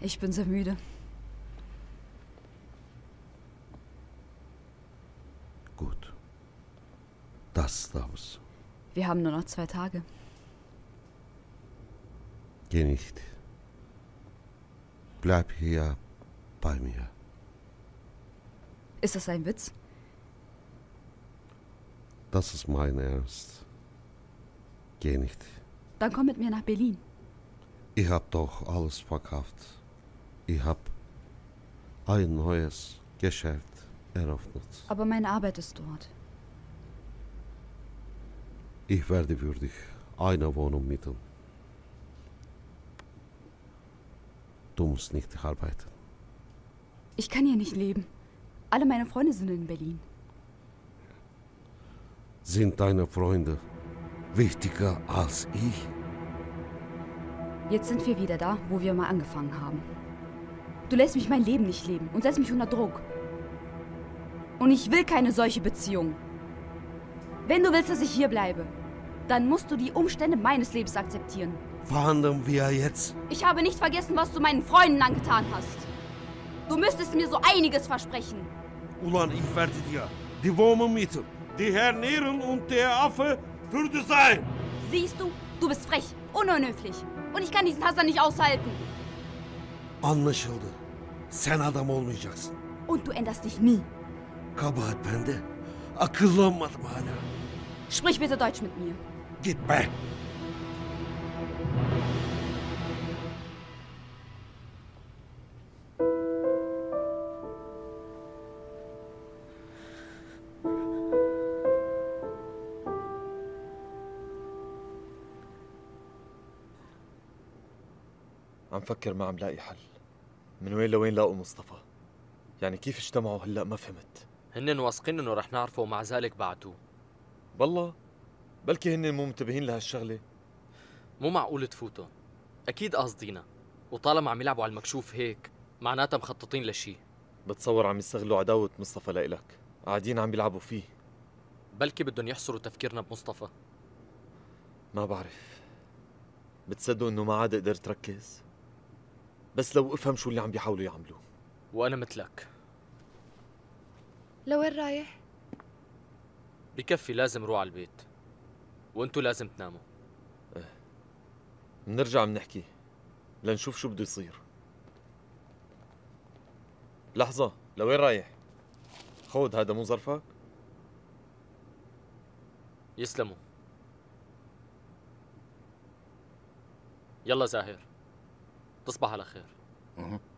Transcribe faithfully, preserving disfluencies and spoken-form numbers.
Ich bin sehr müde. Gut. Das darfst du. Wir haben nur noch zwei Tage. Geh nicht. Bleib hier bei mir. Ist das ein Witz? Das ist mein Ernst. Geh nicht. Dann komm mit mir nach Berlin. Ich hab doch alles verkauft. Ich hab ein neues Geschäft eröffnet. Aber meine Arbeit ist dort. Ich werde würdig eine Wohnung mieten. Du musst nicht arbeiten. Ich kann hier nicht leben. Alle meine Freunde sind in Berlin. Sind deine Freunde wichtiger als ich? Jetzt sind wir wieder da, wo wir mal angefangen haben. Du lässt mich mein Leben nicht leben und setzt mich unter Druck. Und ich will keine solche Beziehung. Wenn du willst, dass ich hier bleibe, dann musst du die Umstände meines Lebens akzeptieren. Verhandeln wir jetzt? Ich habe nicht vergessen, was du meinen Freunden angetan hast. Du müsstest mir so einiges versprechen. Ulan, ich werde dir die Wohnung mieten. Die Herren Ehren und der Affe würde sein. Siehst du, du bist frech, unhöflich. Und ich kann diesen Hasan nicht aushalten. Anlaşıldı. Sen adam olmayacaksın. Und du änderst dich nie. Kabahat bende. Akıllanmadım hala. Sprich bitte Deutsch mit mir. Git be. عم فكر ما عم لاقي حل. من وين لوين لاقوا مصطفى؟ يعني كيف اجتمعوا هلا ما فهمت. هن واثقين انه رح نعرفه ومع ذلك بعتوه. بالله بلكي هن مو منتبهين لهالشغله. مو معقول تفوتهم. اكيد قاصدينا، وطالما عم يلعبوا على المكشوف هيك معناتها مخططين لشيء. بتصور عم يستغلوا عداوه مصطفى لإلك، قاعدين عم بيلعبوا فيه. بلكي بدهم يحصروا تفكيرنا بمصطفى. ما بعرف. بتصدقوا انه ما عاد قدرت ركز؟ بس لو افهم شو اللي عم بيحاولوا يعملوه. وانا مثلك. لوين رايح؟ بكفي، لازم روح على البيت. وانتو لازم تناموا. ايه منرجع منحكي لنشوف شو بده يصير. لحظة، لوين رايح؟ خود هذا مو ظرفك؟ يسلموا. يلا زاهر، تصبح على خير. أه.